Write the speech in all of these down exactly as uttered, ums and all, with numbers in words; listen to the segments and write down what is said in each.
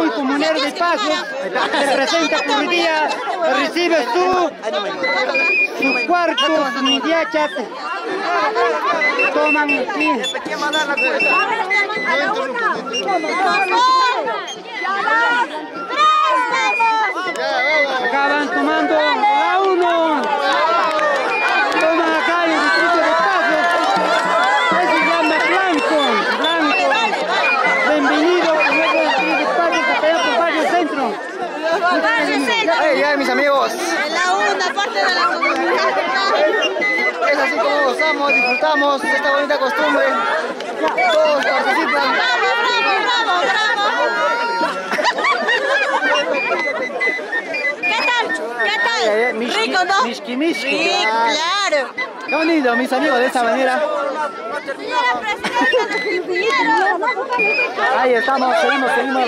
muy comunero del Paso, se presenta por hoy día, recibe su, su cuarto, su midiachas, toman aquí. Acaban tomando a uno. Toman acá en el distrito de Paso. Ese se llama Blanco. Blanco. Bienvenido a nuestro distrito de Paso, que está por Barrio Centro. Barrio Centro. Hey, ya, mis amigos. La una parte de la comunidad. Es así como gozamos, disfrutamos de esta bonita costumbre. Todos participan. Bravo, bravo, bravo, bravo. ¿Qué tal? ¿Qué tal? Rico, ¿no? Mishki, mishki. Sí, claro. Qué bonito, mis amigos, de esta manera. Señora presidenta de Pimpinero. Ahí estamos, seguimos, seguimos.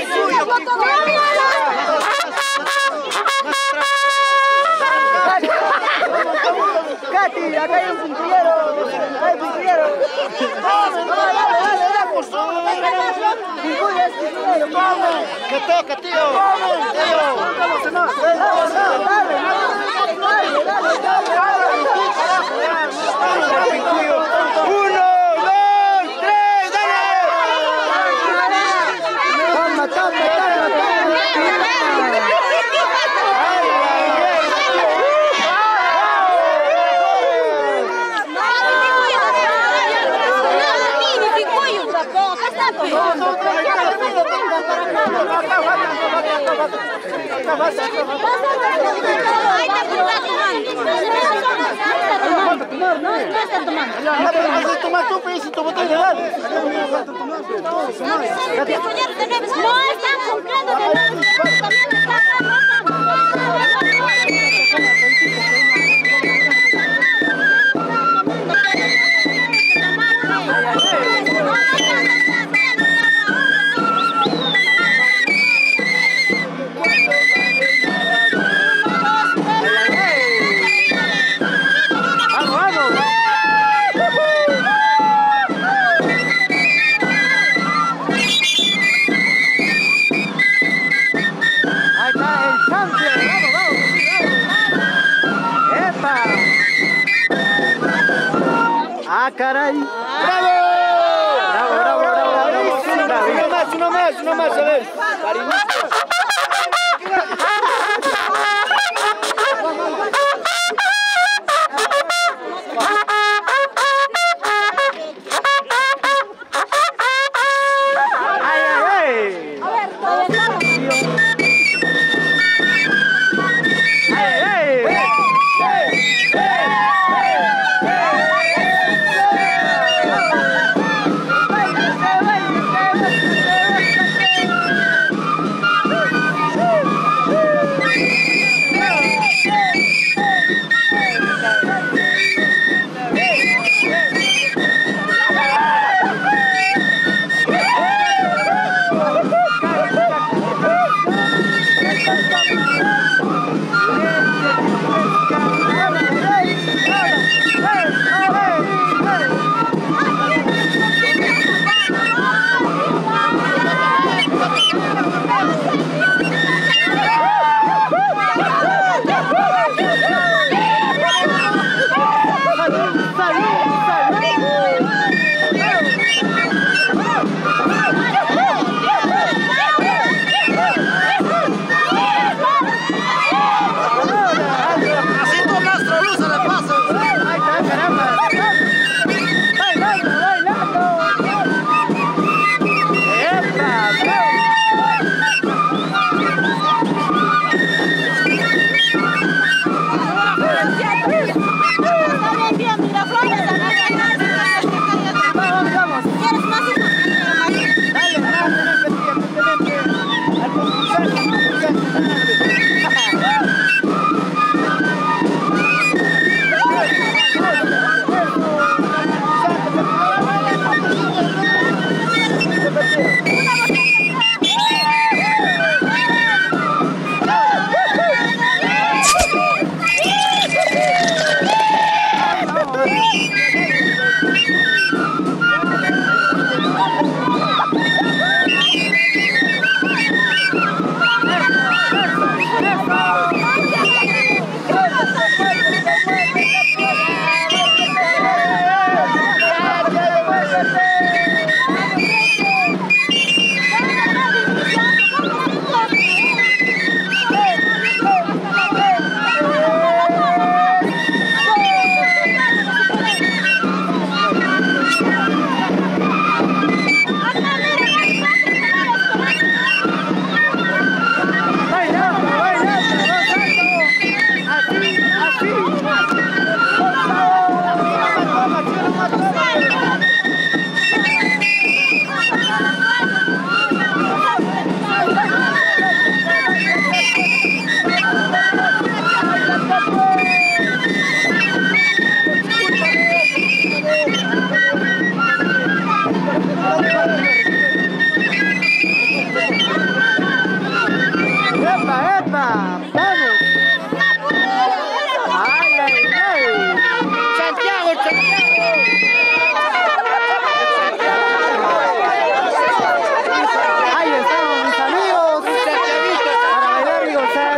Katy, acá hay un puntillero. Hay puntillero. ¿Qué toca, tío? Uno, dos, tres, dale. Toma, toma, toma, toma. Tomar tu pez y tu botella de agua. No están comprando de nada, también ¡Ah, caray! ¡Bravo! ¡Bravo, bravo, bravo! bravo. Uno más, uno más, uno más, a ver. ¡Ay, ay, ay! A ver, ¡Epa! ¡Vamos! ¡Ay, ay, ay! ¡Santiago, Santiago! Ahí estamos, mis amigos, para bailar y gozar.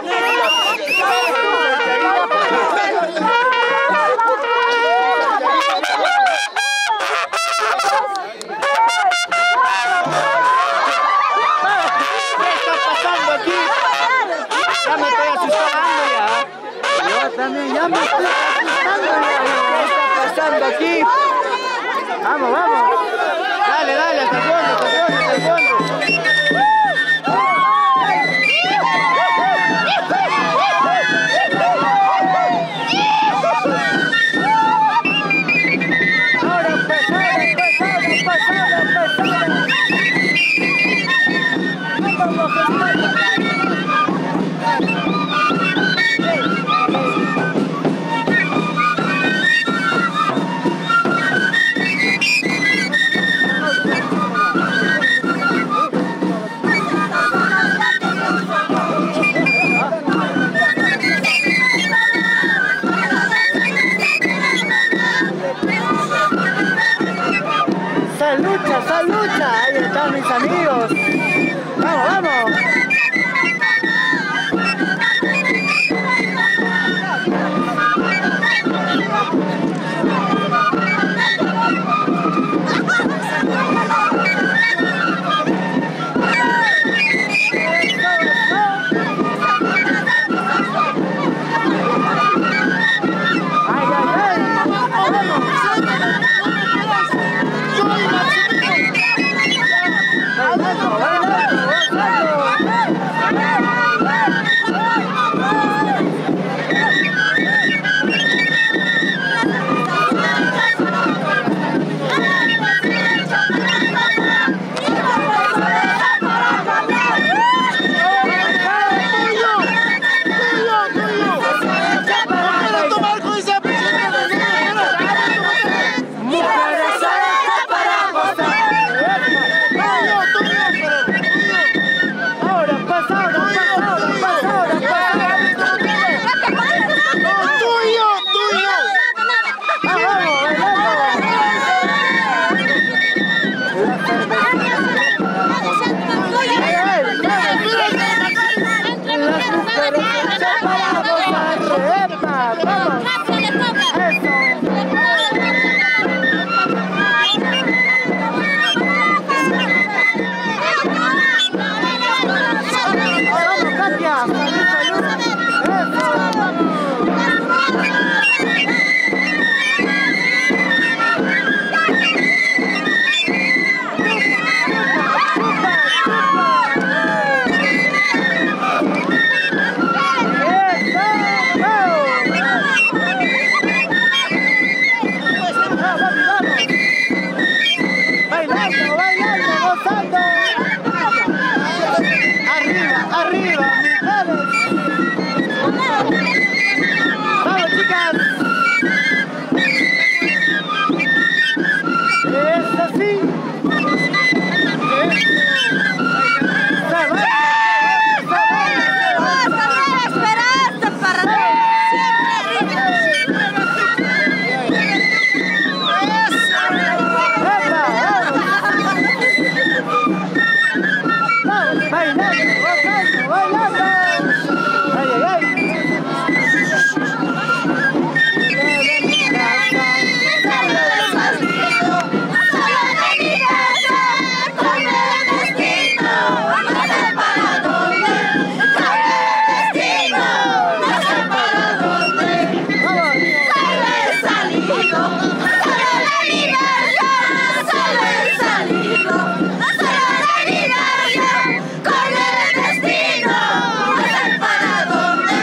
También ya me estoy asustando ya. ¿Qué está pasando aquí? Vamos, vamos. Dale, dale, hasta el fondo, hasta el fondo, hasta el fondo. Ahora pues, ahora pues, ahora pues, ahora pues, ahora. Vamos, vamos. ¡Salucha, salucha! Ahí están mis amigos. ¡Vamos, vamos! Con el destino, no sé para dónde.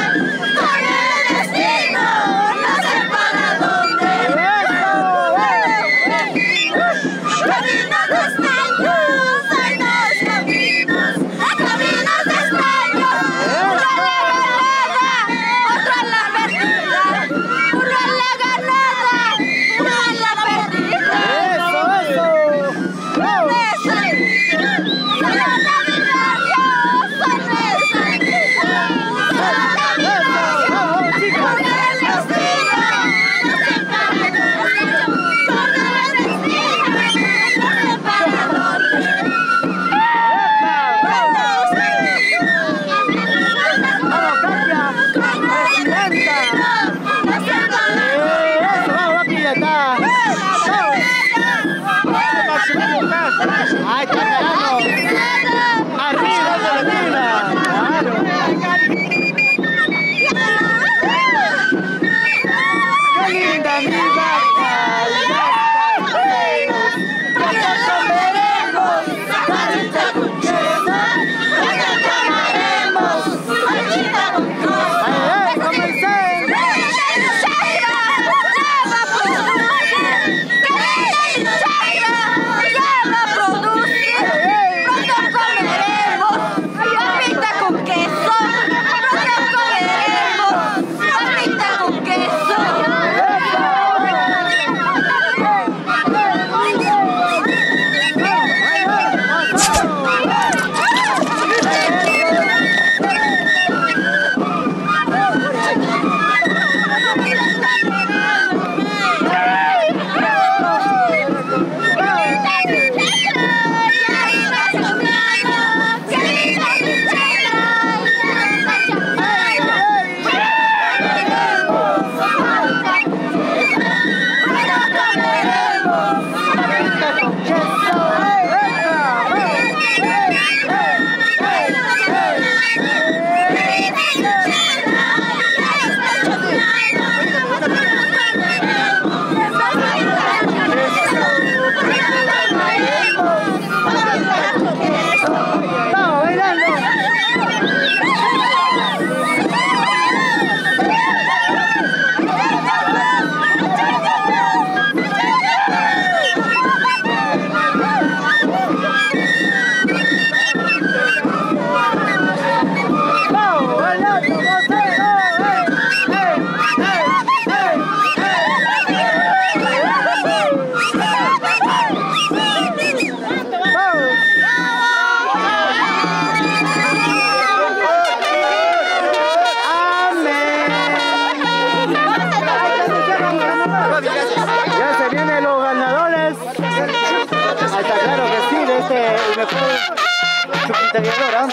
mejor chupita guiadora.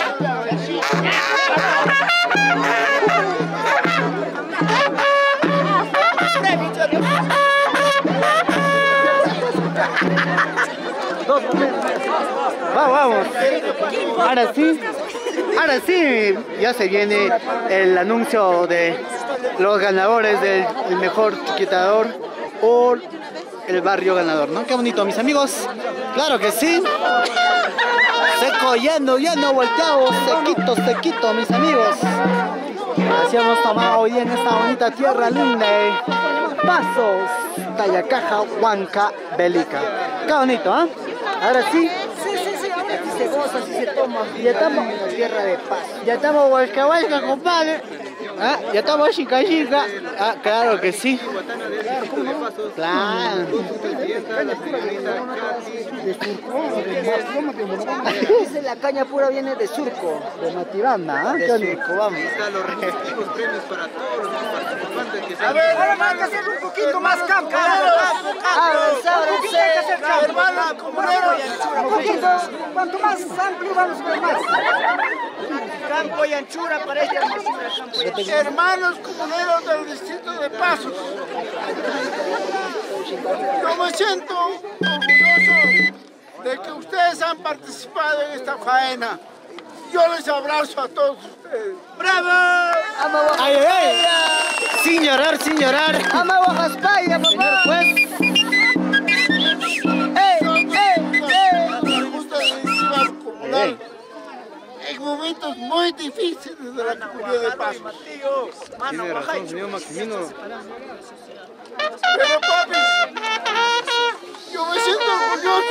Vamos, vamos. Ahora sí, ahora sí, ya se viene el anuncio de los ganadores del el mejor chiquitador o el barrio ganador, ¿no? Qué bonito, mis amigos. Claro que sí. Seco, ya no, ya no volteado, sequito, sequito, mis amigos. Así hemos tomado hoy en esta bonita tierra linda de Pasos, Tayacaja, Huanca, Belica. Qué bonito, ¿ah? ¿eh? Ahora sí. Sí, sí, sí, ahora sí se goza, sí se toma. Ya estamos en la tierra de paz. Ya estamos hualca, hualca, compadre. ¿Ah? Ya estamos chica, chica. Ah, claro que sí. Claro. Dice la caña pura viene de Surco. De Matibanda, ¿ah? De Surco, vamos. Los respectivos premios para todos los participantes que se A ver, ahora hay que hacer un poquito más campo. Ábranse, ábranse. hermanos comuneros. Un poquito, cuanto más amplio vamos a ver más. Campo y anchura para esta hermosura. Hermanos comuneros del distrito de Pasos. Yo me siento orgulloso de que ustedes han participado en esta faena. Yo les abrazo a todos ustedes. ¡Bravo! ¡Ay, ay, ay! Sin llorar, sin llorar. ¡Ama Guajaspaya, papá! Pues, ¡Eh, eh, Me gusta la iniciativa comunal en momentos muy difíciles de la comunidad de Pasos. tiene razón, señor Maximino. Pero papi, yo me siento orgulloso.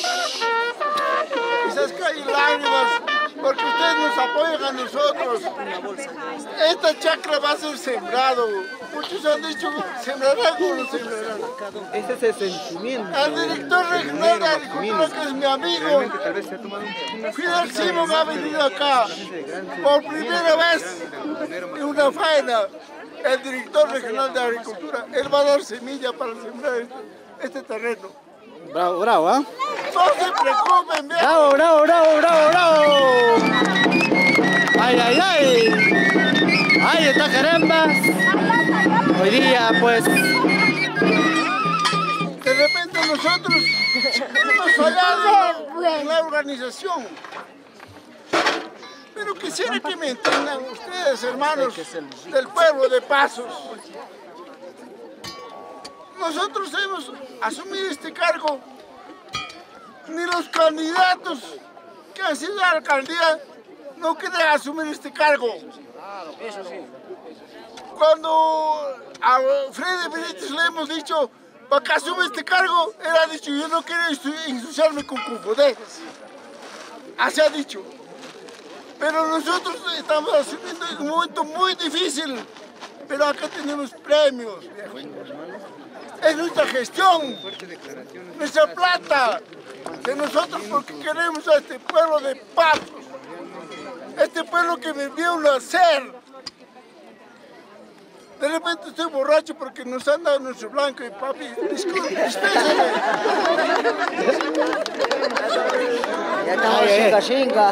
Quizás caen lágrimas porque ustedes nos apoyan a nosotros. Esta chacra va a ser sembrado. Muchos han dicho, sembrarán o no sembrarán. Ese es el sentimiento. Al director regional de Agricultura, que es mi amigo, Tal vez se ha tomado un Fidel Simón, ha venido acá por primera vez en una faena. El director regional de Agricultura, él va a dar semilla para sembrar este, este terreno. Bravo, bravo, ¿ah? No se preocupen, viejo. Bravo, bravo, bravo, bravo, bravo. Ay, ay, ay. Ay, está caramba. Hoy día, pues. De repente nosotros hemos fallado en la organización. Pero quisiera que me entiendan ustedes, hermanos del pueblo de Pasos. Nosotros hemos asumido este cargo, ni los candidatos que han sido a la alcaldía no quieren asumir este cargo. Cuando a Freddy Benítez le hemos dicho, para que asume este cargo, él ha dicho, yo no quiero ensuciarme con Cufodé. Así ha dicho. Pero nosotros estamos asumiendo un momento muy difícil. Pero acá tenemos premios, viejo. Es nuestra gestión, nuestra plata de nosotros porque queremos a este pueblo de Pasos. Este pueblo que me vio nacer. De repente estoy borracho porque nos han dado nuestro blanco y papi, disculpe, dispénseme. Ya estamos chinga, chinga.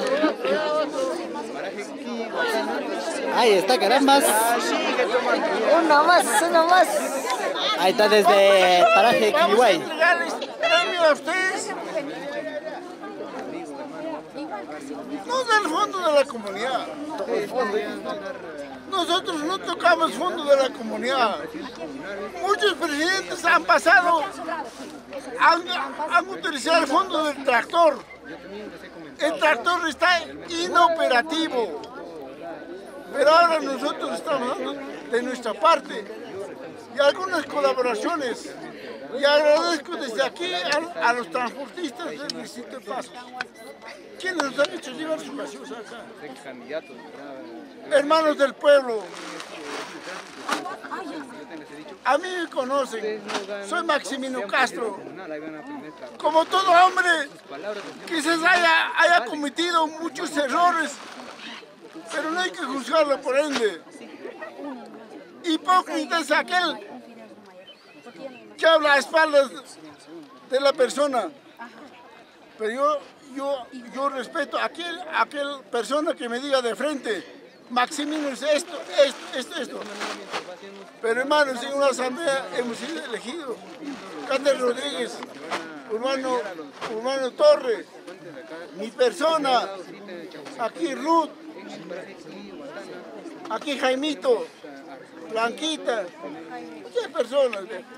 Ahí está, carambas. Una más, una más. Ahí está desde paraje Vamos a Quilihuay. entregarles premio a ustedes. No del fondo de la comunidad. Nosotros no tocamos fondo de la comunidad. Muchos presidentes han pasado, han, han utilizado el fondo del tractor. El tractor está inoperativo. Pero ahora nosotros estamos dando de nuestra parte y algunas colaboraciones. Y agradezco desde aquí a, a los transportistas del distrito de Pasos, quienes nos han hecho llevar su gaseosa acá. Hermanos del pueblo, a mí me conocen, soy Maximino Castro. Como todo hombre, quizás haya, haya cometido muchos errores, pero no hay que juzgarlo por ende. Hipócrita es aquel que habla a espaldas de la persona. Pero yo, yo, yo respeto a aquel, a aquel persona que me diga de frente, Maximino es esto, esto, esto, esto. Pero hermanos, en una asamblea hemos sido elegidos. Cándel Rodríguez, Urbano, Urbano Torres, mi persona, aquí Ruth, aquí Jaimito, Blanquita, muchas personas.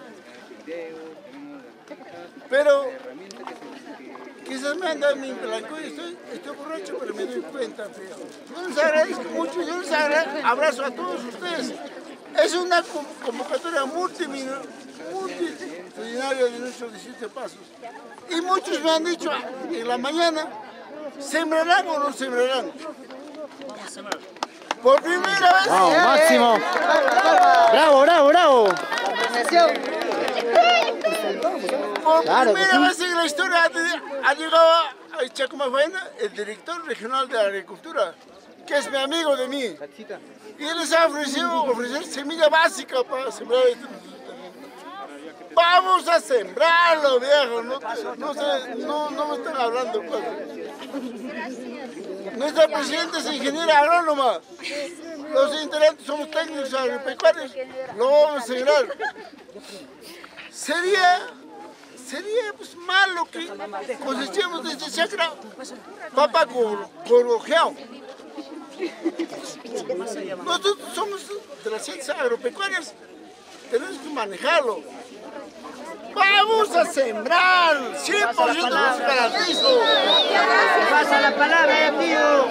Pero quizás me han dado mi blanco y estoy, estoy borracho, pero me doy cuenta, feo. Yo les agradezco mucho, yo les abrazo a todos ustedes. Es una convocatoria multimillonaria de nuestros diecisiete pasos. Y muchos me han dicho en la mañana, ¿sembrarán o no sembrarán? Por primera vez. ¡Wow, Máximo! ¡Bravo, bravo, bravo! Por Claro, primera sí. vez en la historia ha, ha llegado a Chacumafuena el director regional de agricultura, que es mi amigo de mí. Y él les ha ofrecido ofrecer semilla básica para sembrar esto. Vamos a sembrarlo, viejo. No, no, sé, no, no me están hablando cosas. Nuestra presidenta es ingeniera agrónoma. Los integrantes somos técnicos agropecuarios. Lo vamos a sembrar. Sería, sería pues, malo que cosechemos de este chacra papa gorgojeado. Nosotros somos de las ciencias agropecuarias, tenemos que manejarlo. ¡Vamos a sembrar! cien por ciento los garantizo. Pasa la palabra, tío.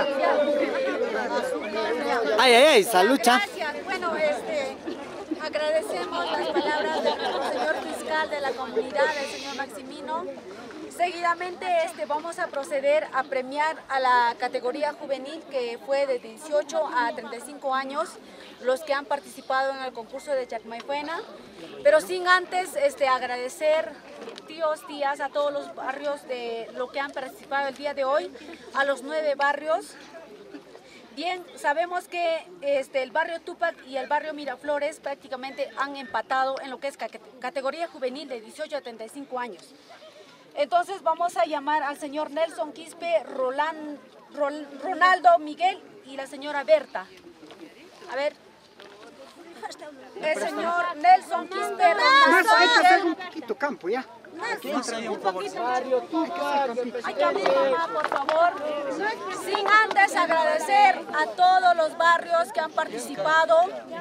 ¡Ay, ay, ay! ¡Salucha! Gracias. Bueno, este, agradecemos las palabras del señor fiscal de la comunidad, el señor Maximino. Seguidamente este, vamos a proceder a premiar a la categoría juvenil que fue de dieciocho a treinta y cinco años, los que han participado en el concurso de Chacmayfuena, pero sin antes este, agradecer, tíos, tías, a todos los barrios de lo que han participado el día de hoy, a los nueve barrios. Bien, sabemos que este, el barrio Tupac y el barrio Miraflores prácticamente han empatado en lo que es categoría juvenil de dieciocho a treinta y cinco años. Entonces vamos a llamar al señor Nelson Quispe, Roland, Rol, Ronaldo Miguel y la señora Berta. A ver, el señor Nelson Quispe, Más hay que hacer Ronaldo un Miguel. poquito campo, ¿ya? Un poquito. Hay que abrir, mamá, por favor. Sin antes agradecer a todos los barrios que han participado.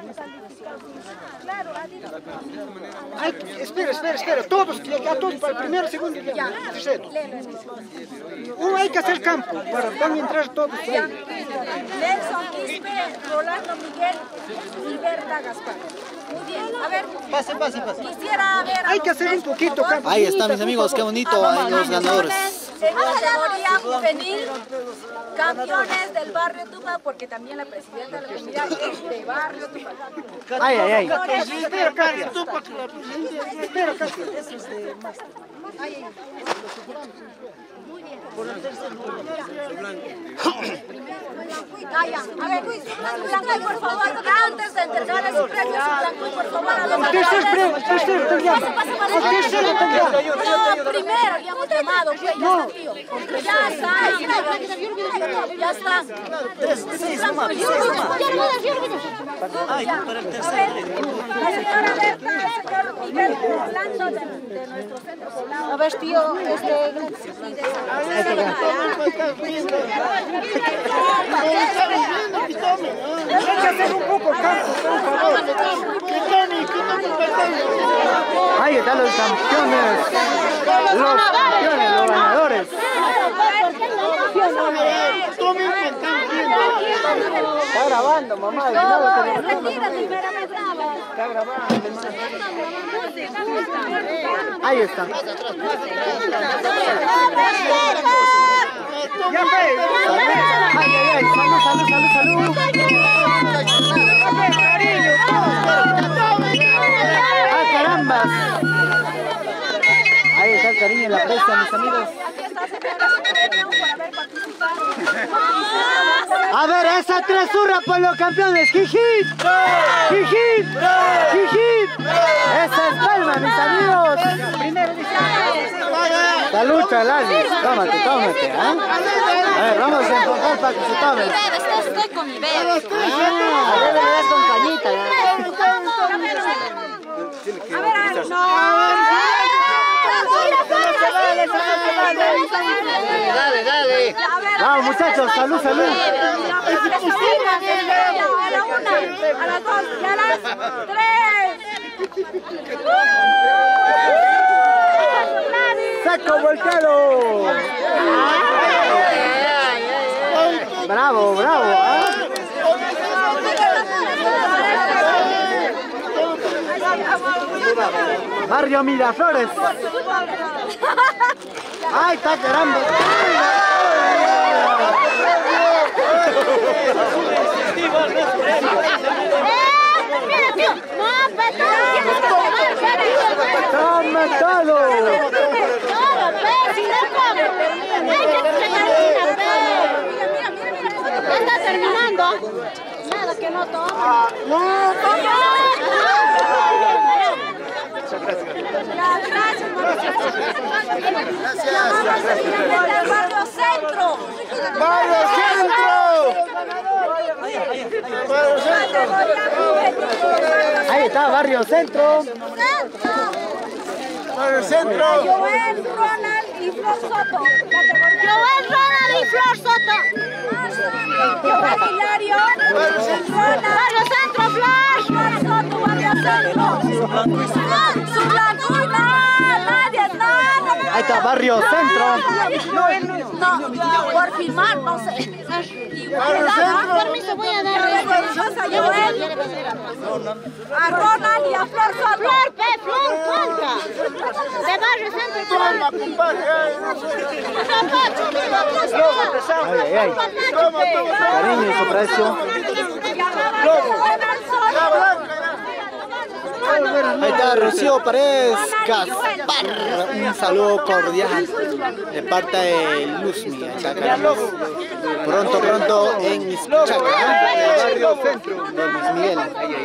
Hay que- espera, espera, espera. Todos, ya todos para el primero, segundo y Ya, tercero. léelo. Uh, hay que hacer campo para van a entrar todos ahí. Nelson Quispe, Rolando Miguel y Berta Gaspar. Muy bien, a ver. Pase, pase, pase. Quisiera ver a Hay que los hacer un tres, por poquito favor. campo. Ahí está, mis amigos, qué bonito, ahí los ganadores. En categoría juvenil, campeones del barrio Tupac, porque también la presidenta de la comunidad es de barrio Tupac. ¡Ay, ay, ay! Espera, Katia. Espera, Katia. Ah, ya. A ver, Blanco, por favor, antes de entregar su premio, Blanco, por favor, a los Tercer ganadores. premio, tercero, te llamo. Pasa, pasa, pasa. Tercero, te llamo. No, primero habíamos llamado, pues, ya está, tío. Ya está, ya está. Ya. A ver, la señora Berta, el señor Miguel Orlando de, de nuestro centro poblado. A ver, tío, este... Hay que hacer un poco campo, por favor. Ahí están los campeones, los campeones, los ganadores. Está grabando, mamá. Está grabando. Ahí está. Ya ve. Ay, ay, ay. Salud, salud, salud, salud. Cariño, ¡Ah, carambas! Ahí está el cariño y la presta, mis amigos. Aquí está, señora, su premio por haber participado. A ver, esa tres hurra por los campeones. ¡Jijit! ¡Jijit! ¡Jijit! Esa es palma, mis amigos. primero dice. Salud, Chalani. Tómate, tómate. ¿eh? A ver, vamos a enfocar para que se tome. Estoy con mi bebé. Ah, a ver, le das con cañita. ¿eh? A ver, no. Dale, dale. Vamos, muchachos, salud, salud. A la una, a las dos y a las tres. ¡Saco volcado! Bravo, bravo. ¿eh? Barrio Miraflores. ¡Ay, está caramba! Está terminando. Nada que no toma. No, Gracias. Barrio Centro. ¡Barrio Centro! ¡Barrio Centro! Ahí está, Barrio Centro. ¡Barrio Centro! Joel, Ronald y Flor Soto. Joel, Ronald y Flor Soto. Joel Hilario. ¡Barrio Centro! Barrio Centro, Flor. Flor Soto, Barrio Centro. Su Blancuina. Nadie, no. Ahí está, Barrio Centro. No, por filmar, no sé. ¡Barrio Centro! Permiso, voy a dar a Joel, a Ronald y a Flor Soto. Flor, pe, Flor, cuenta. De Barrio Centro. ¡Toma, compadre! Ay, ay, ay. ¡Toma, toma! Cariño y su precio. ¡La blanca! Ahí está Rocío Paredes Gaspar. Un saludo cordial de parte de Luzmi. Acá, caramba. Pronto, pronto en Izchaca, Barrio Centro de Luis Miguel.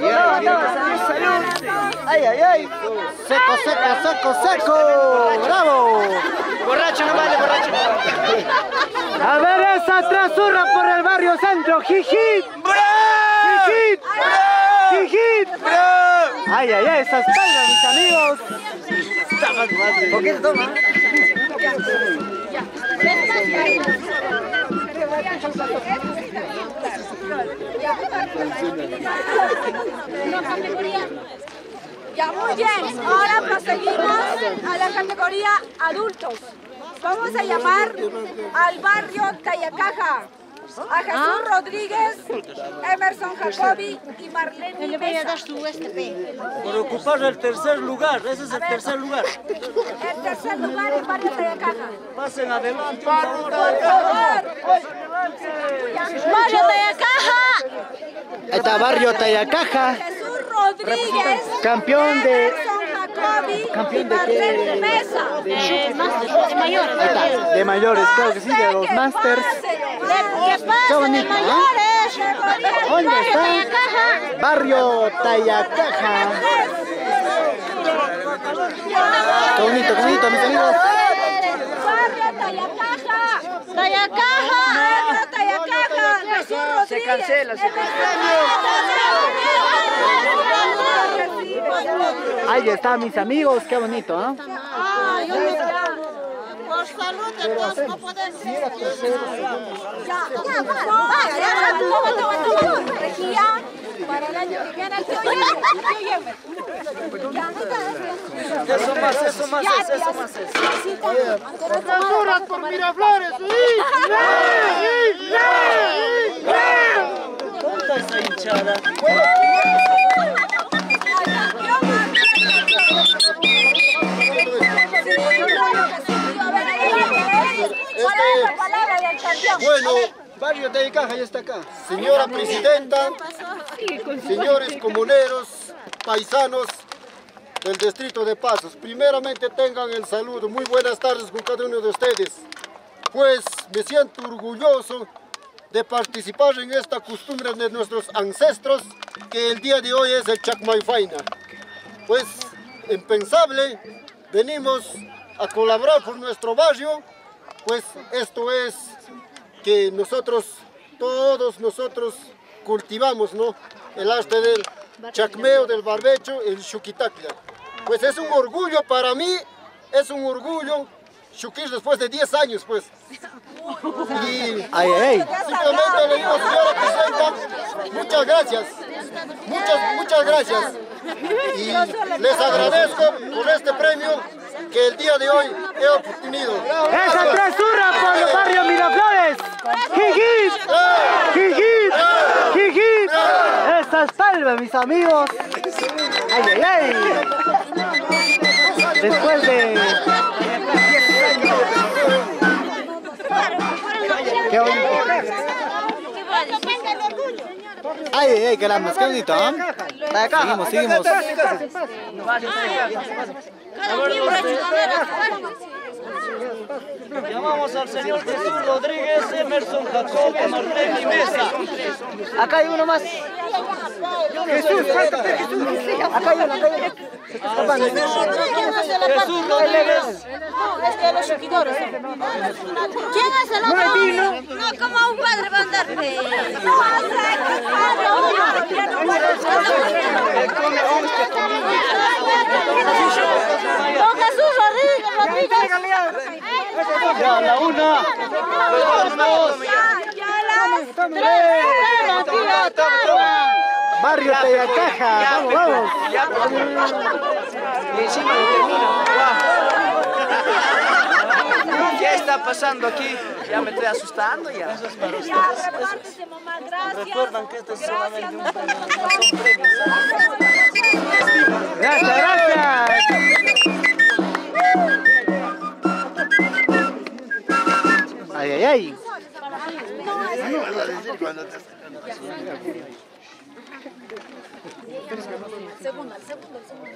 Ay, ay, ay. Seco, seco, seco, seco. ¡Bravo! Borracho no vale, borracho no vale. A ver esa trasurra por el Barrio Centro. ¡Jijit! ¡Jijit! ¡Jijit! Ay, ay, ay, esas palmas, mis amigos. ¿Por qué se toma? Ya, muy bien. Ahora proseguimos a la categoría adultos. Vamos a llamar al barrio Tayacaja a Jesús Rodríguez, Emerson Jacobi y Marlene Le voy a dar Mesa. su este P. Por ocupar el tercer lugar, ese es el tercer lugar. El tercer lugar en barrio Tayacaja. Pasen adelante. Por favor. Barrio Tayacaja. Ahí está Barrio Tayacaja. Jesús Rodríguez, Campeón de... Emerson Jacobi ¿Campeón y de qué? Marlene Mesa. Eh, máster, de mayores. Ahí está, de mayores, claro que sí, de los Masters. ¿Qué pasa? Qué bonito, ¿eh? ¿Dónde está? Barrio Tayacaja. Qué bonito, qué bonito, mis amigos. Barrio Tayacaja. Tayacaja. Barrio Tayacaja. Jesús Rodríguez. Se cancela, se Ahí está, mis amigos, qué bonito, ¿eh? Por salud, entonces no podemos. Ya, ya, vaya, ya, toma, toma, toma. Regía, para el año que viene, tío Yemer, tío Yemer. Eso más, eso más, eso, eso más, eso. ¡Trazuras por Miraflores! ¿Dónde está esa hinchada? Bueno, Barrio Tayacaja ya está acá. Señora Presidenta, señores comuneros, paisanos del distrito de Pasos, primeramente tengan el saludo. Muy buenas tardes con cada uno de ustedes. Pues me siento orgulloso de participar en esta costumbre de nuestros ancestros, que el día de hoy es el Chacmayfaina. Pues, impensable, venimos a colaborar por nuestro barrio, pues esto es que nosotros, todos nosotros cultivamos, ¿no? El arte del chacmeo, del barbecho, el xuquitaclia. Pues es un orgullo para mí, es un orgullo xuquir después de diez años, pues. Y Ay, ay. simplemente le digo, señora presidenta, muchas gracias, muchas, muchas gracias. Y les agradezco por este premio que el día de hoy he obtenido. ¡Esa tresura por el barrio Miraflores! ¡Jijit! ¡Jijit! ¡Jijit! ¡Esas palmas, mis amigos! ¡Ay, ay, ay! Después de... ¡Qué bonito! ¡Ay, ay, ay! ¡Caramba! ¡Qué bonito! ¿eh? Seguimos, seguimos. Llamamos al señor Jesús Rodríguez, Emerson Jacob, Marlene y Mesa. Acá hay uno más. Jesús, falta Jesús. Acá hay uno, acá hay uno. Jesús Rodríguez. No, es de los chiquitores. ¿Quién es el otro? No, como un padre va a andarte. No, Don Jesús Rodríguez, Rodríguez. Ya, la una. Las dos. Barrio Tayacaja, vamos, vamos. Y encima lo termino. ¿Qué está pasando aquí? Ya me estoy asustando ya. Ya, repártese, mamá, gracias. Recuerdan que esto es solamente un Gracias, gracias. Ay, ay, ay. Segundo, el segundo, el segundo.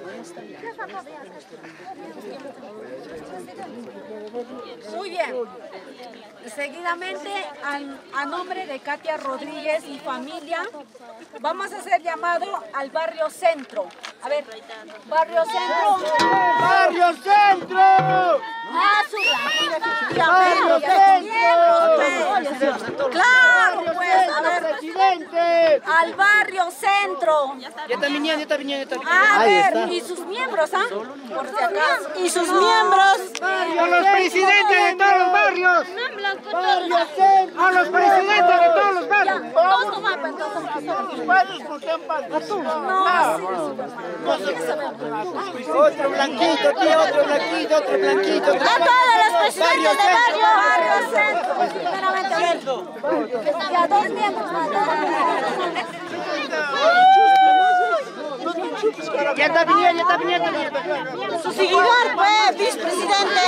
Muy bien. Seguidamente, al- a nombre de Katia Rodríguez y familia, vamos a hacer llamado al barrio Centro. A ver, barrio Centro. ¡Barrio Centro! Ah, su Barrio Centro. Claro, pues, a ver, ¡Presidente! al barrio Centro. Ya está viniendo, ya está viniendo, ya está viniendo. A Ahí ver, está. y sus miembros, ¿ah? Por si acaso. Y sus miembros. ¡A los presidentes de todos los barrios! ¡Barrio Centro! ¡A los presidentes de todos los barrios! Todos toman, pues, todos toman. ¿Cuáles por qué han pasado? No, Otro blanquito, tío, otro blanquito, otro blanquito. A todos los presidentes de barrio. barrio Centro. Primeramente, a ver. Ya, dos miembros más. Ya está viniendo, ya está viniendo. Su seguidor, pues, vicepresidente.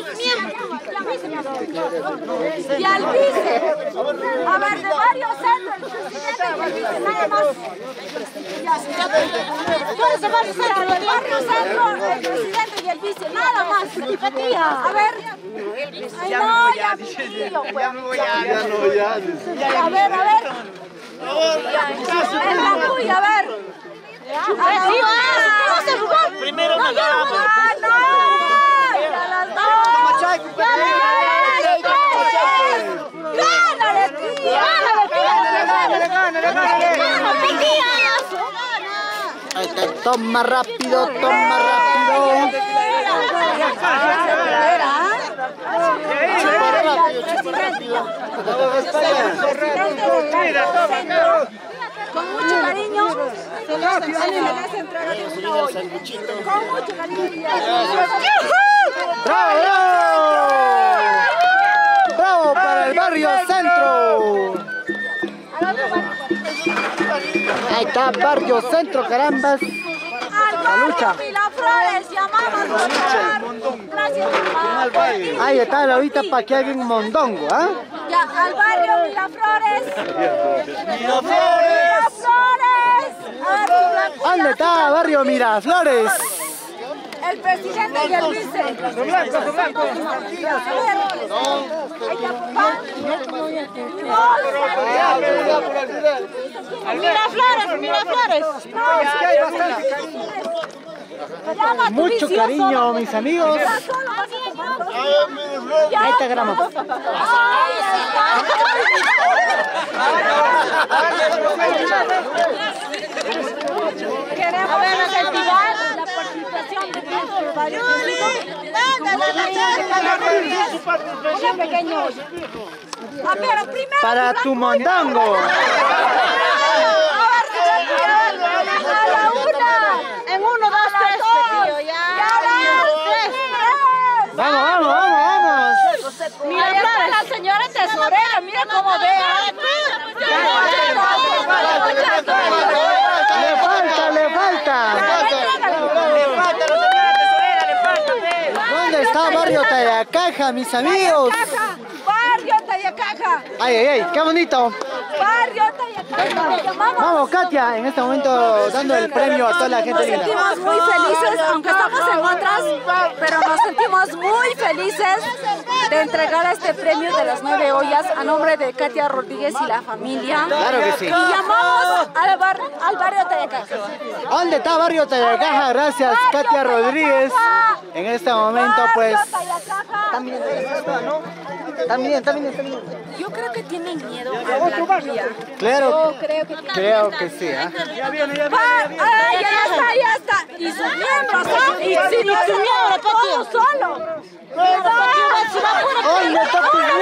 Y al vice. A ver, de barrio Centro, el presidente y el vice, nada más. Ya, ya. Tú eres de barrio centro, El barrio Centro, el presidente y el vice, nada más. Antipatía. A ver. Ay, no, ya, mi tío, pues. Ya no, ya. A ver, a ver. El Ramuy, a ver. Primero me ¡Ah, no! ¡Ya las dos! ¡Gánale, tío! Ahí está, toma rápido, toma rápido. Con mucho cariño, se le hace entregar una olla. Con mucho cariño. ¡Bravo, bravo! ¡Bravo para el barrio Centro! Ahí está, barrio Centro, carambas. Al barrio Miraflores, llamamos a luchar. Gracias, papá. Ahí está ahorita para que hagan mondongo, ¿ah? Ya, al barrio Miraflores. Miraflores. Miraflores. A ver, su blanquilla. ¿Dónde está barrio Miraflores? El presidente y el vice. Su blanco, su blanco. Ahí está, papá. Miraflores, Miraflores. No, Mucho cariño, mis amigos. Ahí está grama. Queremos incentivar la participación de todos los barrios. Una pequeña. Ah, pero primero Para tu mondongo. En uno, dos, tres, tío, ya. Vamos, vamos, vamos, vamos. Mira, allá está la señora tesorera, mira cómo vea. Le falta, le falta. ¿Dónde está Barrio Tayacaja, mis amigos? Barrio Tayacaja. Ay, ay, ay, qué bonito. Barrio Tayacaja. Vamos, Katia, en este momento dando el premio a toda la gente Nos linda. sentimos muy felices, aunque estamos en otras, pero nos sentimos muy felices de entregar este premio de las nueve ollas a nombre de Katia Rodríguez y la familia. Claro que sí. Y llamamos al, bar, al barrio Tayacaja. ¿Dónde está Barrio Tayacaja? Gracias, Katia Rodríguez. En este momento, pues... También, también, también, también. Yo creo que tienen miedo a la lluvia. Claro, Yo creo que creo que sí, ¿eh? Ah, ah, ya está, ya está. Y sus miembros, ¿ah? Y sin los miembros, todo solo. ¡Ay, me está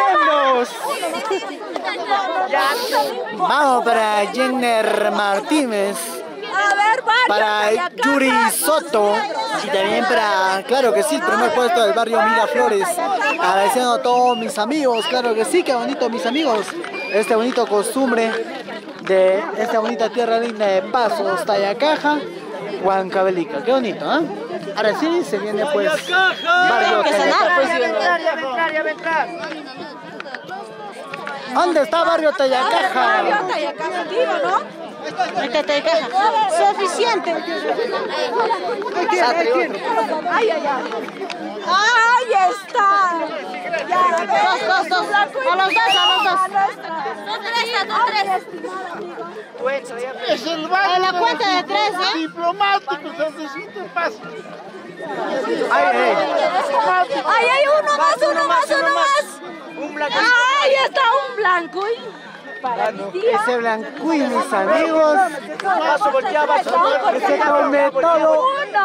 pidiendo! Vamos para Jenner Martínez, A ver, barrio para Tayacaja. Yuri Soto y también para, claro que sí, el primer puesto del barrio Miraflores. Agradeciendo a todos mis amigos, claro que sí, qué bonito, mis amigos. Este bonito costumbre de esta bonita tierra linda de Pasos, Tayacaja, Huancavelica. Qué bonito, ¿eh? Ahora sí, se viene pues barrio Tayacaja. ¿Dónde está barrio Tayacaja? Barrio Tayacaja, digo, ¿no? Este te caja. Suficiente. Ay, ay, ay. Ahí está. Ya, Dos, dos, dos. A los dos, a los dos. Son tres, son tres. Es el barrio En la de cuenta los de tres, ¿eh? diplomáticos, necesito paz. Ay, ay. Ay, hay uno más, uno más, uno más. Ahí está un blanco. Y para mi tía. Ese blancuy, mis amigos, que se come todo. Uno,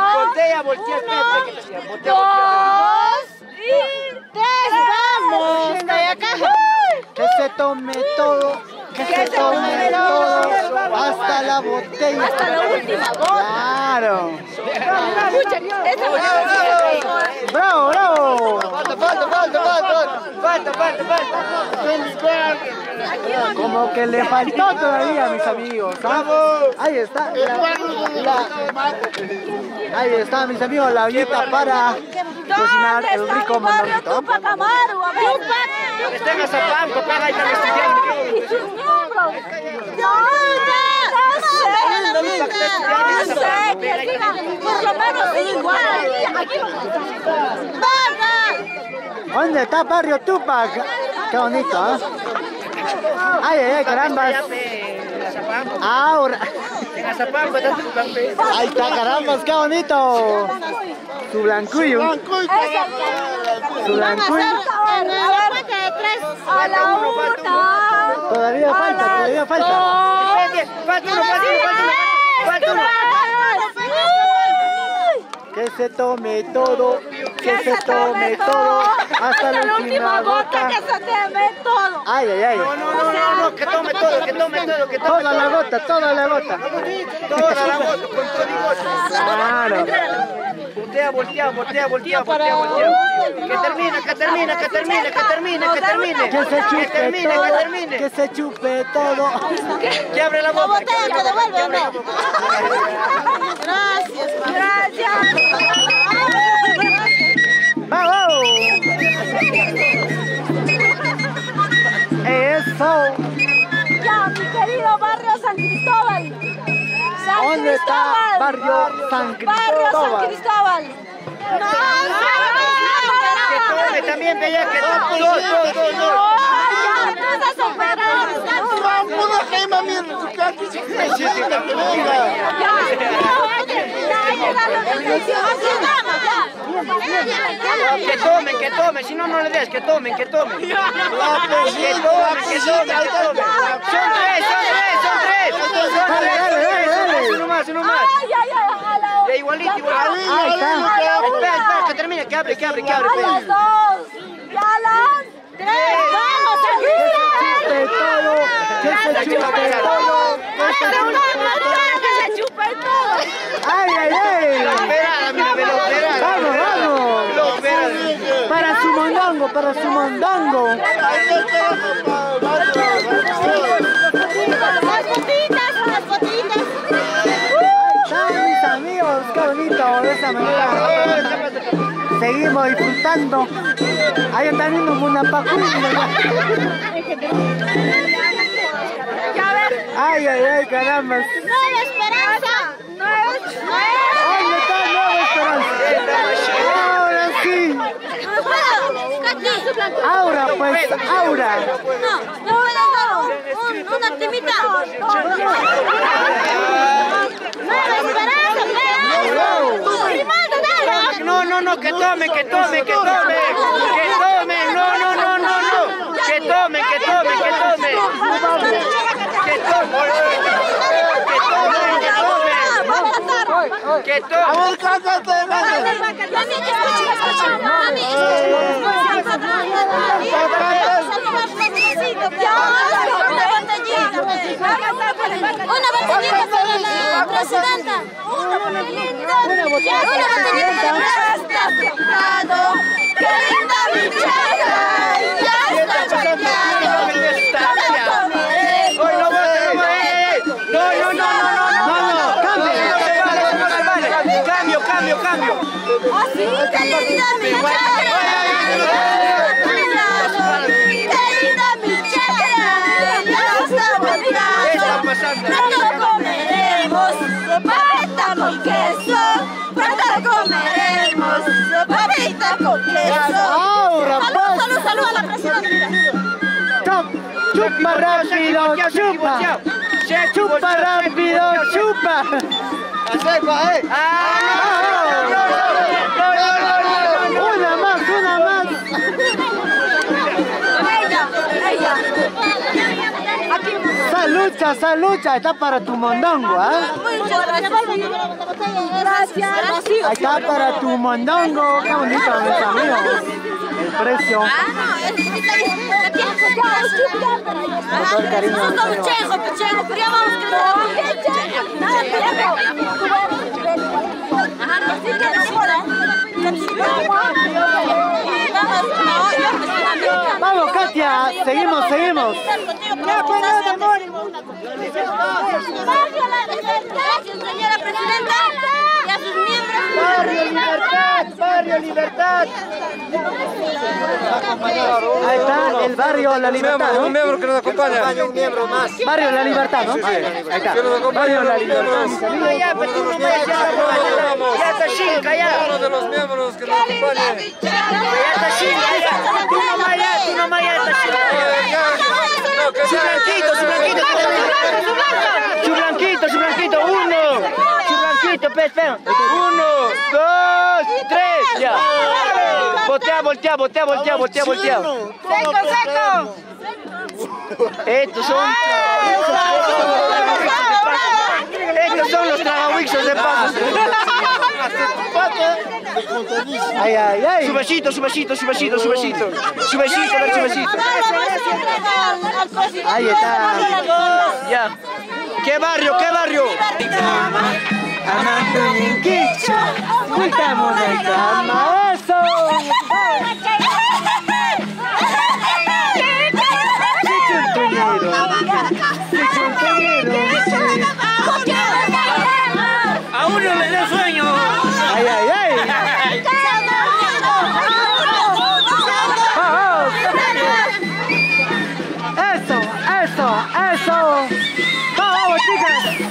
dos y Tres, vamos. Tayacaja. Que se tome todo, que se tome todo, hasta la botella. hasta la última gota. Claro. Escucha, esta Bravo, bravo. Como que le faltó todavía, mis amigos. ¿Ah? Ahí está. La, la- ahí está, mis amigos, la ollita para cocinar ¿Dónde el está rico mi barrio mondonguito. Tupac Amaru? A ver. Están a Zapampo, paga y están estudiando. ¡Ay, y sus miembros! ¡No! No sé, que digan, por lo menos igual. Aquí ¿Dónde está barrio Tupac? Qué bonito, ¿eh? Ay, ay, ay, carambas. Ahora. En Azapampo, está Zapampo. Ahí está, carambas, qué bonito. Su blancuyo. Su blancuyo. En la cuenta de tres. a la una. Todavía falta, todavía falta. Dos. Falta uno, falta uno, falta uno. Falta uno. Que se tome todo, que se tome todo, hasta la última gota. que se teme todo. Ay, ay, ay. No, no, no, no, no, que tome todo, que tome todo, que tome Toda la gota, toda la gota. toda la gota, con todo y gota. Claro. Voltea, voltea, voltea, voltea, voltea, voltea. Que termine, que termine, que termine, que termine, que termine. Que se Que chupe termine, que todo, termine. que se chupe todo. Que abre la La boca. botella que devuelve, ¿o no? Gracias. Gracias. ¡Vamos! Eso. Ya, mi querido barrio San Cristóbal. San ¿Dónde está Cristóbal. barrio San Barrio San Cristóbal? Cristóbal. No, Que tome también, que ya, que tome. Dos, dos, dos, dos. ya, tú estás operado. Vamos a quemar mi Ya, ya, Que tomen, que tomen, si no, no le des, que tomen, que tomen. Que tomen, que tomen, que tomen. Son tres, son tres, son tres. Son tres, uno más, uno más. Ya igualito, igualito. Espera, espera, que termine, que abre, que abre, que abre. ¡A las dos! ¡Ya las tres! ¡Vamos, ¡Que se chupe todo! ¡Que se chupe todo! ¡Ay, ay, ay! Espera, mira, ve, lo espera. ¡Vamos, vamos! Lo espera. Para su mondongo, para su mondongo. ¡Las botitas, las botitas! ¡Ay, mis amigos! ¡Qué bonito! De esa manera seguimos disfrutando. Ahí están viendo una pacuina. Ay, ay, ay, caramba. ¡Nueva esperanza! ¡Nueva esperanza! ¡Ay, no está Nueva Esperanza! ¡Ahora sí! ¡Aura, pues! ¡Aura! No, no voy a dar un, una actividad. ¡Nueva esperanza! No, no, no, que tomen, que tomen, que tomen. Que tomen, no, no, no, no, no. Que tomen, que tomen, que tomen. Que tomen. Que tomen, una botellita para la presidenta. Una botellita. Una botellita para la ¡qué linda bichada! ¡Ya está bañado! no, no, no, no, no, cambio, cambio, cambio. ¡Así, qué linda bichada! ¡Qué linda bichada! ¡Ya está bañado! ¿Qué está pasando? ¡Pronto comeremos sopita con queso! ¡Pronto comeremos sopita con queso! ¡Ahora, ¡Salud, pues! salud, salud a la presidenta! ¡Chupa rápido, chupa! ¡Chupa rápido, chupa! ¡Una más, una más! ¡Salucha, salucha! Está para tu mondongo, ¿ah? Muchas gracias. Gracias. Ahí está para tu mondongo. ¡Qué bonito, mis amigos! El precio. Ah, no, es Todo el cariño. un chejo, chejo, pero ya vamos que nada, chejo. Ajá, así que Vamos, Katia, seguimos, seguimos. Gracias, señora presidenta, y a sus miembros. Barrio Libertad, Barrio Libertad. Ahí está el barrio La Libertad, ¿no? Un miembro que nos acompaña. Un miembro más. Barrio La Libertad, ¿no? Ahí está. Que nos acompaña. Barrio La Libertad. Ya, pues tú no vayas, ya está chinca, ya. Uno de los miembros que nos acompañe. Ya está chinca, ya. Tú no vayas, tú no vayas, está chinga. Su blanquito, su blanquito. Su blanquito, su blanquito, uno. Su blanquito, espera, espera. Uno, dos, tres, ya. Voltea, voltea, voltea, voltea, voltea, voltea. Seco, seco. Estos son... Estos son los tragahuixos de paso. Ay, ay, ay. Su besito, su besito, su besito, su besito. Su besito, su besito. Ahí está. Ya. ¿Qué barrio? ¿Qué barrio? Amacuninquicho, estamos en cama, eso. A uno le da sueño. Ay, ay, ay. Eso, eso, eso. Vamos, chicas.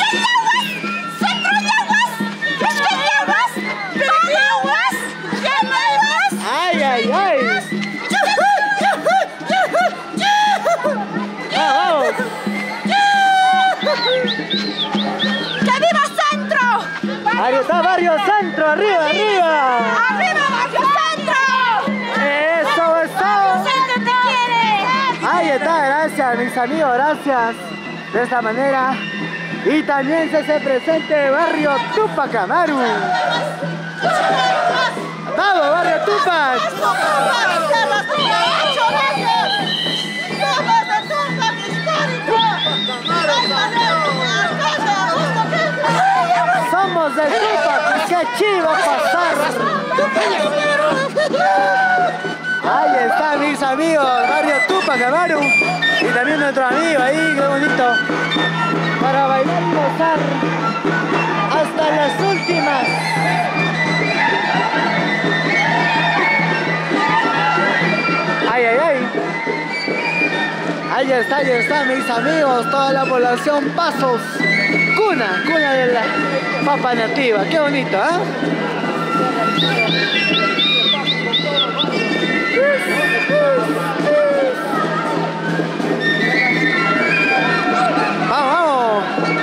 Ay, ay, ay. Barrio, está Barrio Centro, arriba, arriba. ¡Arriba, Barrio Centro! Eso, eso. ¡Barrio Centro te quiere! Ahí está, gracias mis amigos, gracias. De esta manera. Y también se hace presente Barrio Tupac Amaru. ¡Vamos, Barrio Tupac! Somos de Tupac, qué chido pasar. Ahí están mis amigos, Barrio Tupac Amaru. Y también nuestro amigo ahí, qué bonito. Para bailar y gozar hasta las últimas. Ay, ay, ay. Ahí está, ahí está, mis amigos, toda la población Pasos. Cuna, cuna de la papa nativa. Qué bonito, ¿eh? Vamos, vamos.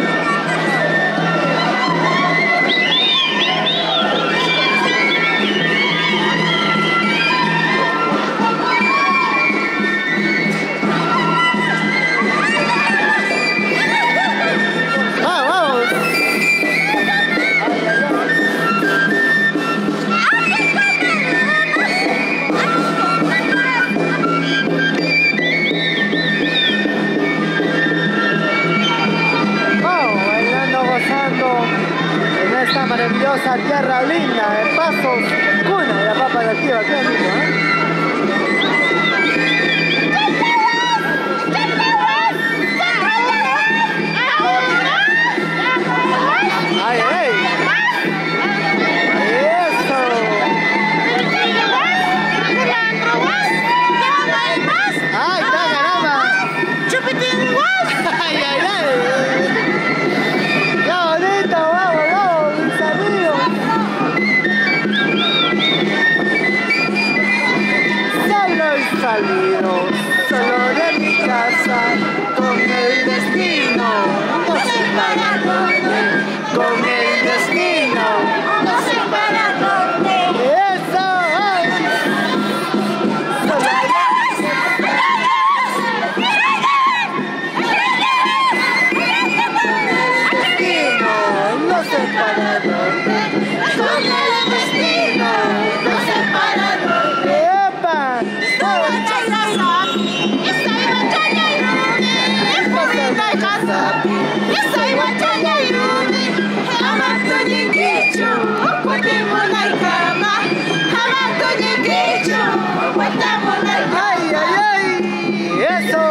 Maravillosa tierra linda de Pasos, cuna de la papa nativa, qué bonito, ¿eh? ¡Ay, ay! ¡Eso! ¡Ay, está caramba! ¡Ay, ay, ay! ¡Qué bonito, vamos, vamos, mis amigos! Solo he salido, solo de mi casa, con el destino, no sé para dónde, con el destino, no sé para dónde. ¡Eso! ¡Ay! Solo no sé para dónde, con el destino, no sé para dónde. ¡Epa! ¡Ay, ay, ay! ¡Eso!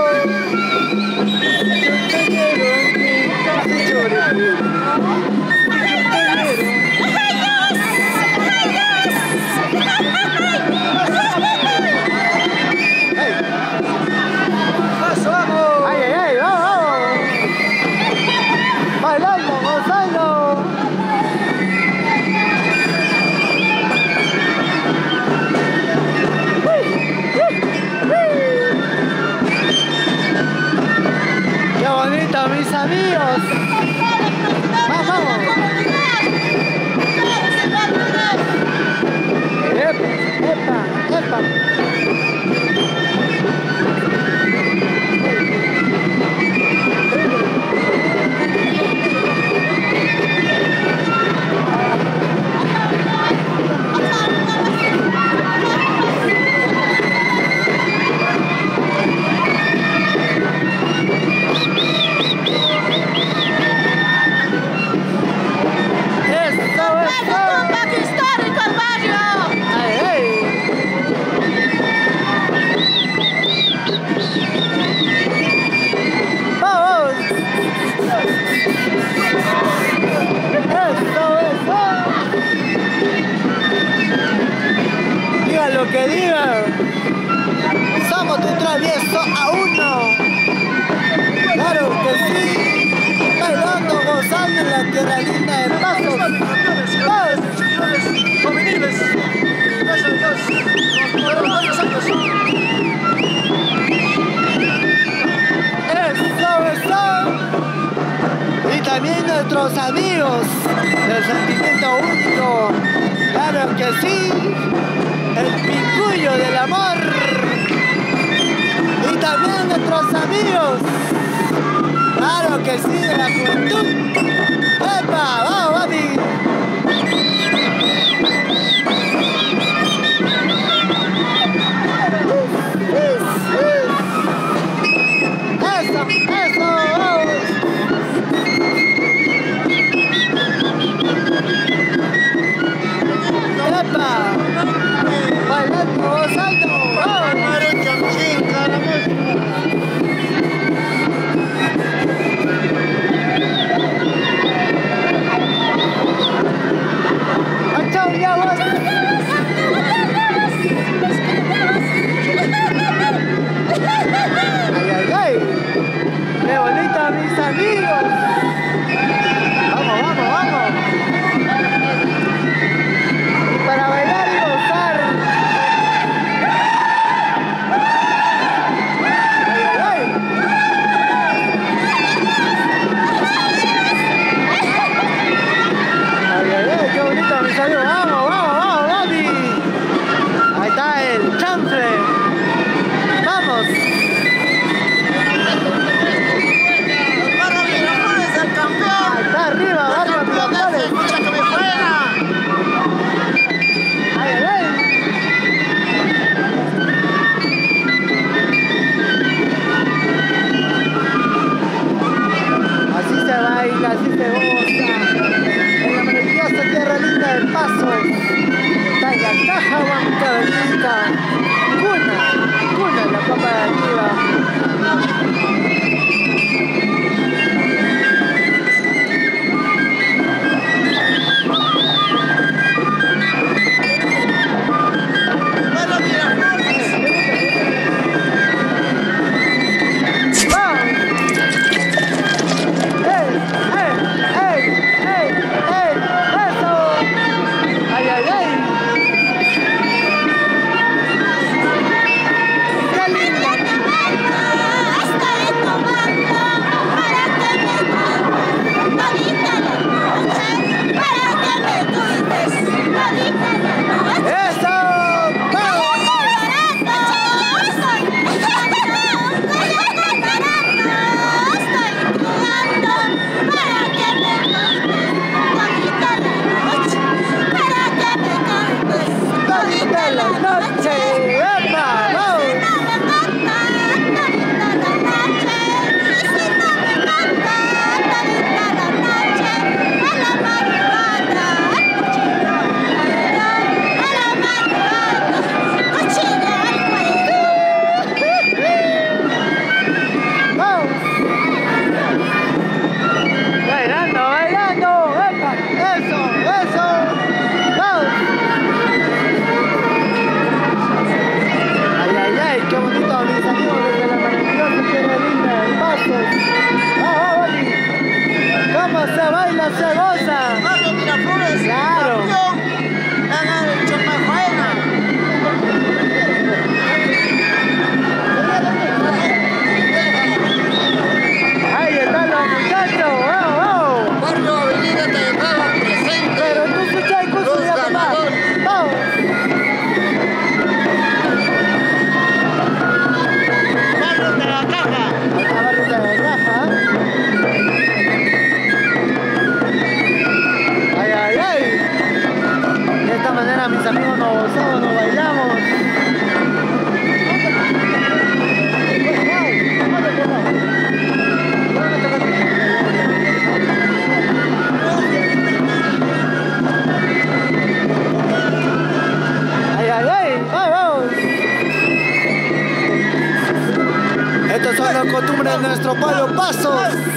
¡Ay, ay, ay! ¡Vamos, vamos! ¡Bailando, gozando! ¡Qué bonito, mis amigos! ¡Vamos, vamos! ¡Epa, epa, epa! Lo que digan, somos tu travieso a uno, claro que sí, bailando, gozando en la tierra linda de Pasos. ¡Vamos! Juveniles, gracias a Dios, por varios años. Eso, eso. Y también nuestros amigos del Sentimiento Único. Claro que sí, el Pincuyo del Amor. Y también nuestros amigos, claro que sí, de la juventud. ¡Epa! ¡Vamos, papi! ¡Eso! ¡Eso! ¡Epa! ¡Bailando, gozando! ¡Vamos! ¡Chao, ya vas! ¡Ay, ay, ay! ¡Qué bonita, mis amigos! ¡Vamos, vamos, vamos! Y para bailar y gozar. ¡Ay, ay, ay! ¡Ay, ay, ay! ¡Qué bonito, mis amigos! ¡Vamos, vamos, vamos, Bobby! Ahí está el chanfle. ¡Vamos! Ahí está arriba, barrio Miraflores. ¡Ay, ay, ay! Así se baila, así se goza. En la maravillosa tierra linda del Paso. Está en la caja Huancavelica. Cuna, cuna en la papa de arriba. Se baila, se goza. Barrio Miraflores, claro. Campeón, en el Chormafaena. Ahí están los muchachos, vamos, vamos. Barrio Avenida Tayacaba presente. Pero tú escuchas con su llamada. Vamos. Barrio de la Caja. Barrio de la Caja. Ay, ay, ay. De esta manera, mis amigos, nos gozamos, nos bailamos. Ay, ay, ay, vamos. Estos son las costumbres de nuestro pueblo Pasos.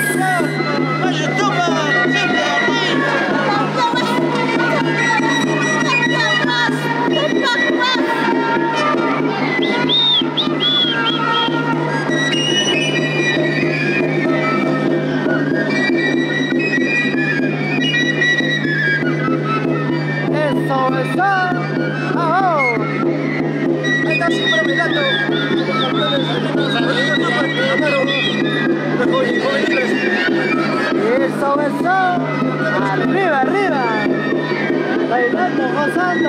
Eso, eso. ¡Oh! Ahí está siempre bailando. Los campeones de Eso, eso. Arriba, arriba. Bailando, gozando.